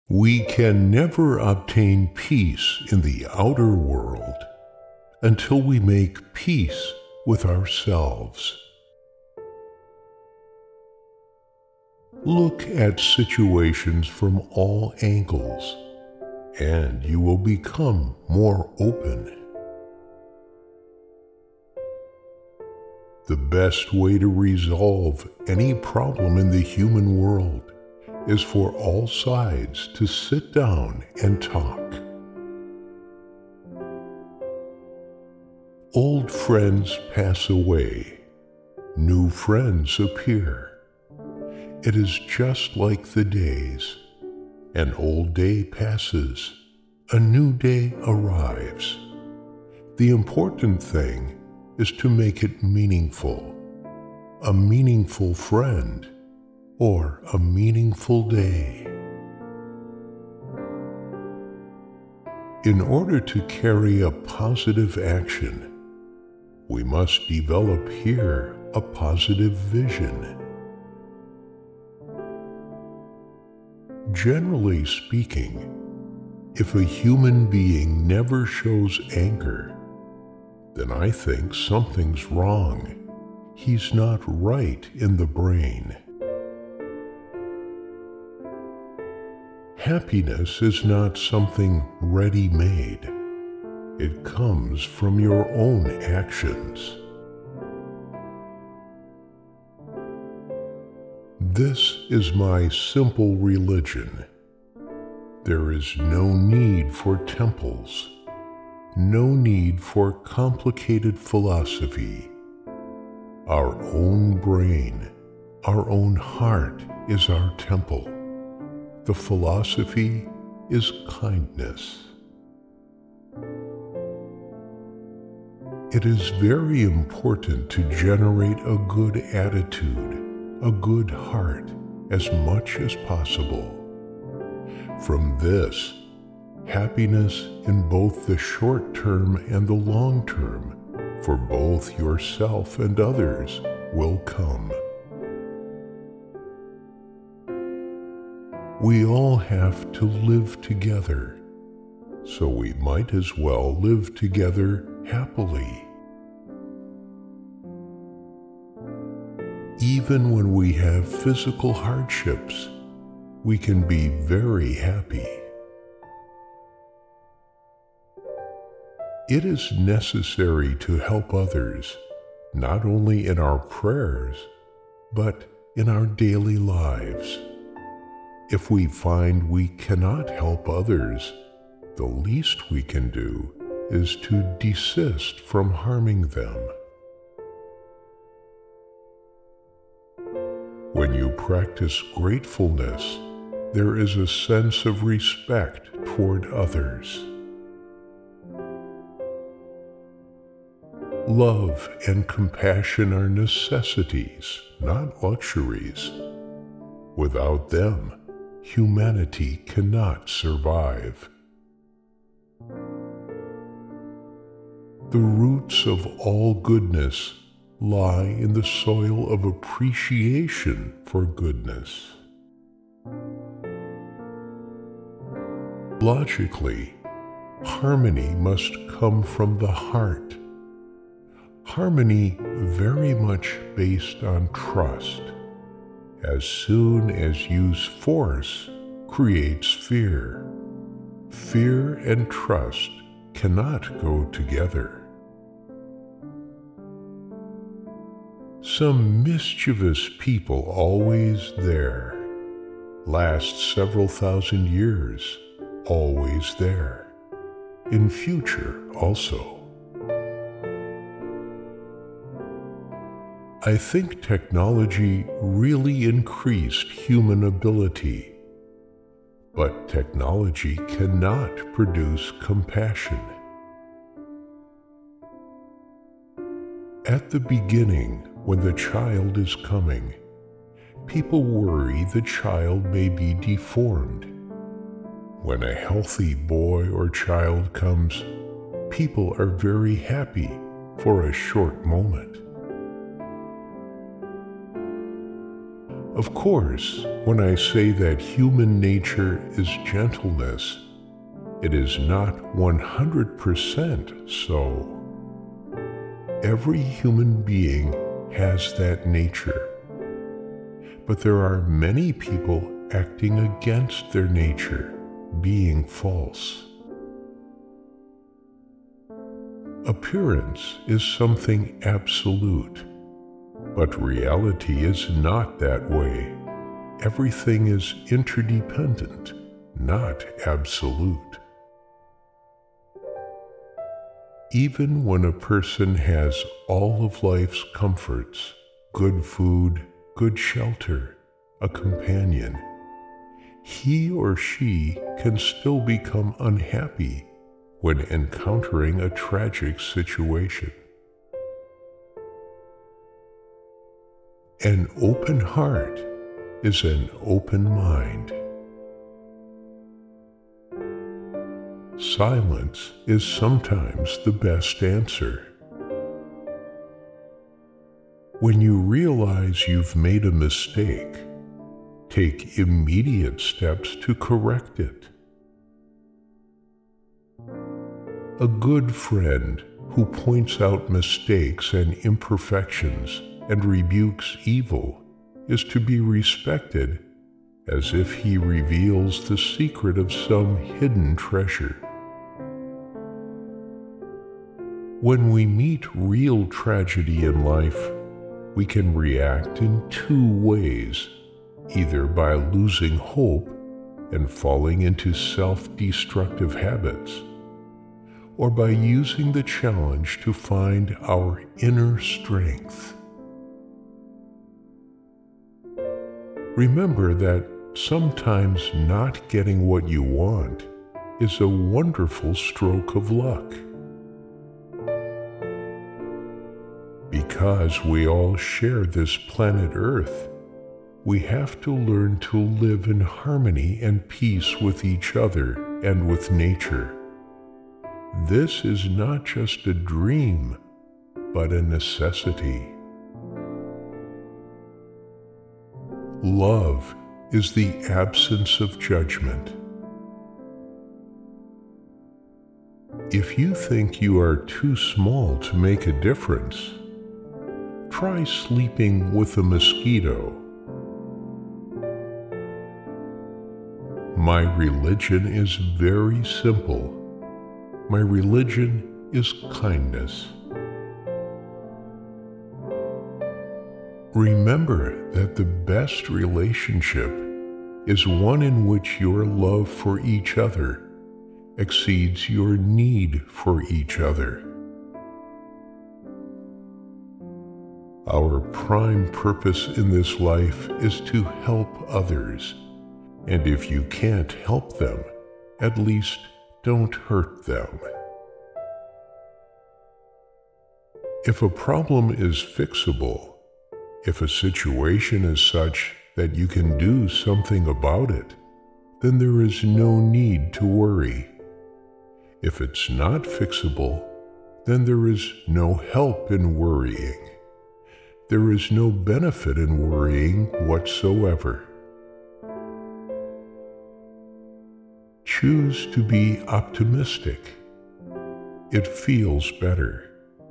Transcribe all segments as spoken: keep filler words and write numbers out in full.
We can never obtain peace in the outer world until we make peace with ourselves. Look at situations from all angles, and you will become more open. The best way to resolve any problem in the human world is for all sides to sit down and talk. Old friends pass away, new friends appear. It is just like the days. An old day passes, a new day arrives. The important thing is to make it meaningful, a meaningful friend, or a meaningful day. In order to carry a positive action, we must develop here a positive vision. Generally speaking, if a human being never shows anger, then I think something's wrong. He's not right in the brain. Happiness is not something ready-made. It comes from your own actions. This is my simple religion. There is no need for temples, no need for complicated philosophy. Our own brain, our own heart is our temple. The philosophy is kindness. It is very important to generate a good attitude, a good heart, as much as possible. From this, happiness in both the short term and the long term, for both yourself and others, will come. We all have to live together, so we might as well live together happily. Even when we have physical hardships, we can be very happy. It is necessary to help others, not only in our prayers, but in our daily lives. If we find we cannot help others, the least we can do is to desist from harming them. When you practice gratefulness, there is a sense of respect toward others. Love and compassion are necessities, not luxuries. Without them, humanity cannot survive. The roots of all goodness lie in the soil of appreciation for goodness. Logically, harmony must come from the heart. Harmony very much based on trust. As soon as use force creates fear. Fear and trust cannot go together. Some mischievous people always there, last several thousand years, always there, in future also. I think technology really increased human ability, but technology cannot produce compassion. At the beginning, when the child is coming, people worry the child may be deformed. When a healthy boy or child comes, people are very happy for a short moment. Of course, when I say that human nature is gentleness, it is not one hundred percent so. Every human being has that nature, but there are many people acting against their nature, being false. Appearance is something absolute, but reality is not that way. Everything is interdependent, not absolute. Even when a person has all of life's comforts, good food, good shelter, a companion, he or she can still become unhappy when encountering a tragic situation. An open heart is an open mind. Silence is sometimes the best answer. When you realize you've made a mistake, take immediate steps to correct it. A good friend who points out mistakes and imperfections and rebukes evil is to be respected as if he reveals the secret of some hidden treasure. When we meet real tragedy in life, we can react in two ways, either by losing hope and falling into self-destructive habits, or by using the challenge to find our inner strength. Remember that sometimes not getting what you want is a wonderful stroke of luck. Because we all share this planet Earth, we have to learn to live in harmony and peace with each other and with nature. This is not just a dream, but a necessity. Love is the absence of judgment. If you think you are too small to make a difference, try sleeping with a mosquito. My religion is very simple. My religion is kindness. Remember that the best relationship is one in which your love for each other exceeds your need for each other. Our prime purpose in this life is to help others, and if you can't help them, at least don't hurt them. If a problem is fixable, if a situation is such that you can do something about it, then there is no need to worry. If it's not fixable, then there is no help in worrying. There is no benefit in worrying whatsoever. Choose to be optimistic. It feels better.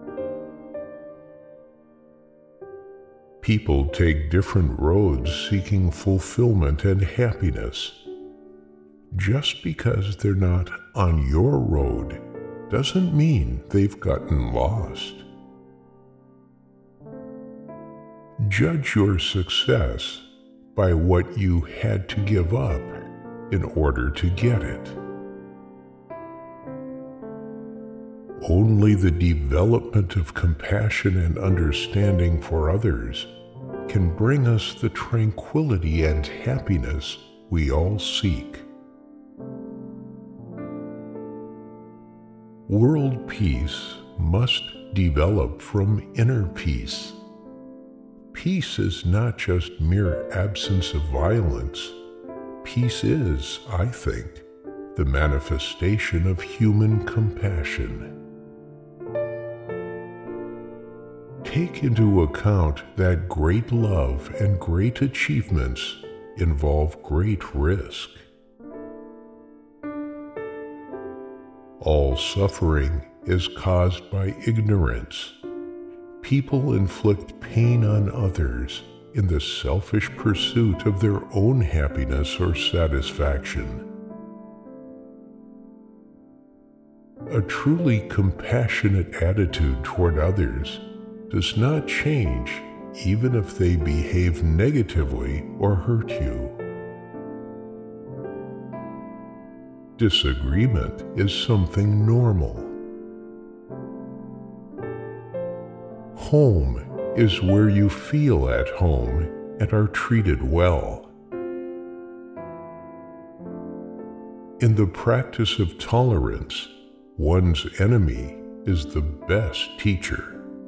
People take different roads seeking fulfillment and happiness. Just because they're not on your road doesn't mean they've gotten lost. Judge your success by what you had to give up in order to get it. Only the development of compassion and understanding for others can bring us the tranquility and happiness we all seek. World peace must develop from inner peace. Peace is not just mere absence of violence. Peace is, I think, the manifestation of human compassion. take into account that great love and great achievements involve great risk. All suffering is caused by ignorance. People inflict pain on others in the selfish pursuit of their own happiness or satisfaction. A truly compassionate attitude toward others does not change even if they behave negatively or hurt you. Disagreement is something normal. Home is where you feel at home and are treated well. In the practice of tolerance, one's enemy is the best teacher.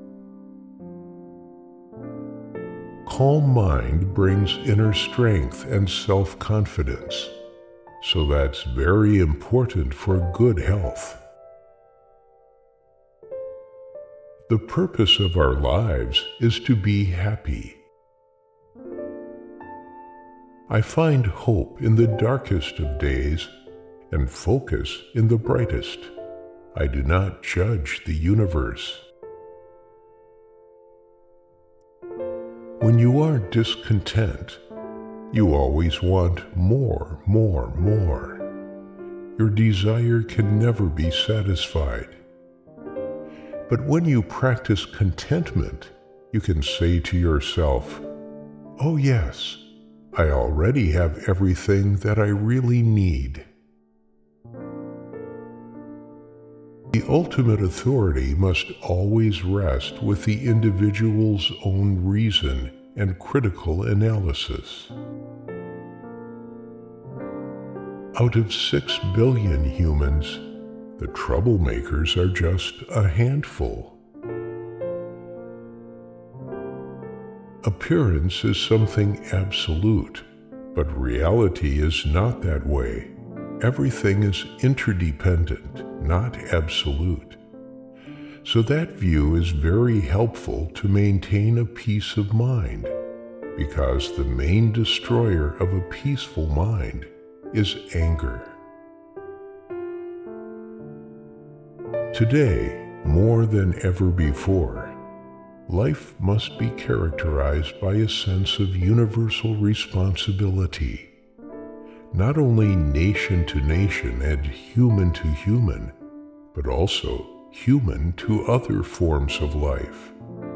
Calm mind brings inner strength and self-confidence, so that's very important for good health. The purpose of our lives is to be happy. I find hope in the darkest of days and focus in the brightest. I do not judge the universe. When you are discontent, you always want more, more, more. Your desire can never be satisfied. But when you practice contentment, you can say to yourself, "Oh yes, I already have everything that I really need." The ultimate authority must always rest with the individual's own reason and critical analysis. Out of six billion humans, the troublemakers are just a handful. Appearance is something absolute, but reality is not that way. Everything is interdependent, not absolute. So that view is very helpful to maintain a peace of mind, because the main destroyer of a peaceful mind is anger. Today, more than ever before, life must be characterized by a sense of universal responsibility, not only nation to nation and human to human, but also human to other forms of life.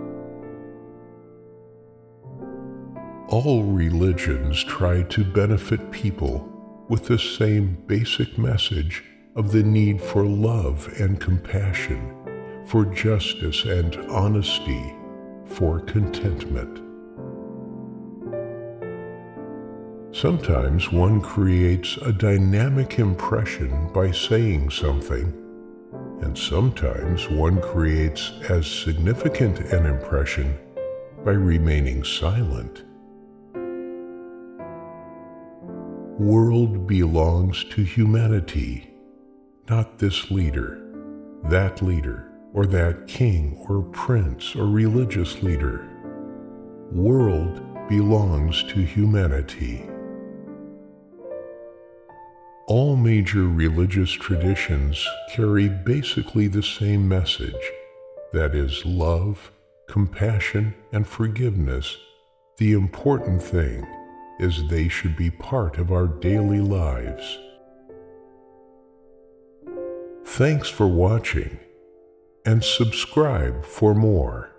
All religions try to benefit people with the same basic message of the need for love and compassion, for justice and honesty, for contentment. Sometimes one creates a dynamic impression by saying something, and sometimes one creates as significant an impression by remaining silent. World belongs to humanity, not this leader, that leader, or that king or prince or religious leader. World belongs to humanity. All major religious traditions carry basically the same message, that is, love, compassion, and forgiveness. The important thing is they should be part of our daily lives. Thanks for watching, and subscribe for more.